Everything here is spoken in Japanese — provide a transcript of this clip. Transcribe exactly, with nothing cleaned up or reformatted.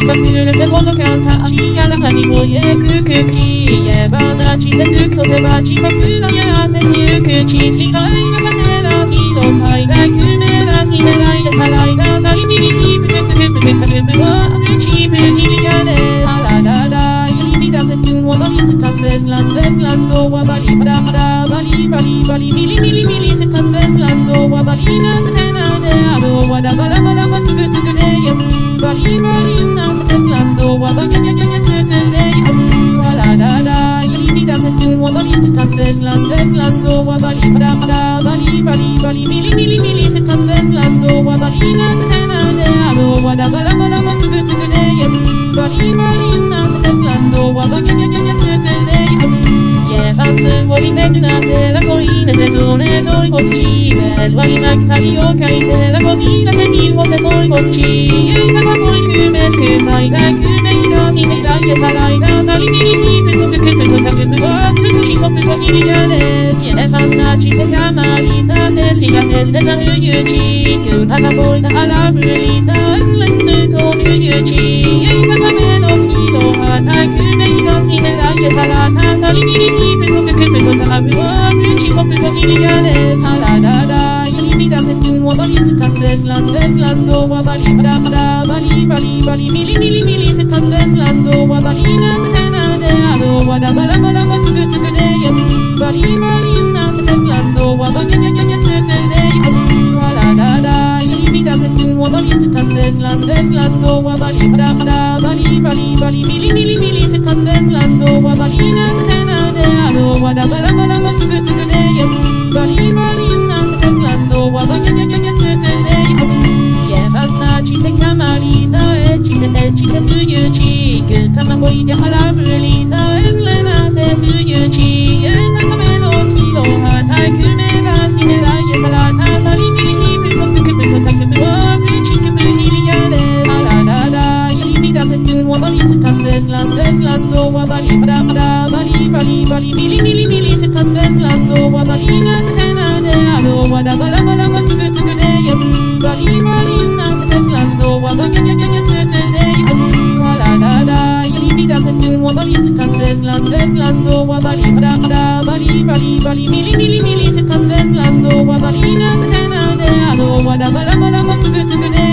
ばくれてほのかたちやらかにもゆくくきえばなちでつくとせばちかくらやせゆくちひかいなかせらひろかいがくめらしめらいでたらいださいびりきぶつくぶつかぶぶわぶちぶひりやれあらだだいびだせくんわばりつかせんらんせんらんどわばりばだばだばりばりばりみりみりみりせかせんらんどわばりなせてなであろわだばらばらばつくつくでやむばりばりなせてんらんどわばにゃにゃにゃにゃつつでやむわらだだいびだせくんわばりつかせんらんせんらんどわばりばだばだばりばりばりみりみりみりせかせんらんどわばりなせてなであろわだばらばらばつくつくでやむばりばりなせてんらんどわばにゃにゃにゃにゃつつでやむすごいめくなせらこいねせとねといこっちめわりまきたりをかいてらこみなせみほせといこっちえいたかこいくめくさいたくめいだしねらいえさらいださりみりひぷとくくぷとかくぷわぷとひこぷとひりやれきえさんなちてかまりさせちがてせなふゆちくたかぼいさあらふりさんれんすとふゆちえいたかめのきどはたくめいだしねらいえさらたさりみりひぷとくくぷとかぶわぷちこぷとひりやれあらだだいびだせくんわばりつかせんらんせんらんどわばりばだばだばりばりばりみりみりみりせかせんらんどわばりなせてなであろわだばらばらばつくつくでやむばりばりなせてんらんどわばにゃにゃにゃにゃつつでやむわらだだいびだせくんわばりつかせんらんせんらんどわばりばだばだばりばりばりみりみりみりせかせんらんどわばりなせてなであろわだばらばらばつくつくでやむばりばりなせてんらんどわばにゃにゃにゃにゃつつでやむやばなちてかまりさえちてえちてふゆちくたまごいではらぶりさえんれなせふゆちえたかめのきどはたくめがしねらいえさらたさりみりひぷとくくぷとかくぷわぷちくぷひりやれあらだだいびだせくんわばりつかせんらんせんらんどわばりばだばだばりばりばりみりみりみりせかせんらんどわばりなせてなであろわだばらばらばつくつくでやむばりばりなせてんらんどわばにゃにゃにゃにゃつつでやむわらだだいびだせくんわばりつかせんらんせんらんどわばりばだばだばりばりばりみりみりみりせかせんらんどわばりなせてなであろわだばらばらばつくつくで